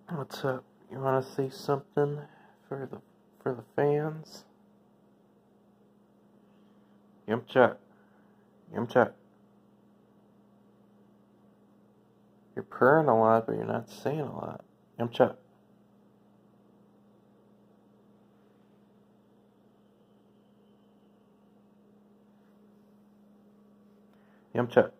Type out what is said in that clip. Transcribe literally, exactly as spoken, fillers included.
What's up? You want to say something for the for the fans? Yamcha, Yamcha. You're purring a lot, but you're not saying a lot. Yamcha. Yamcha.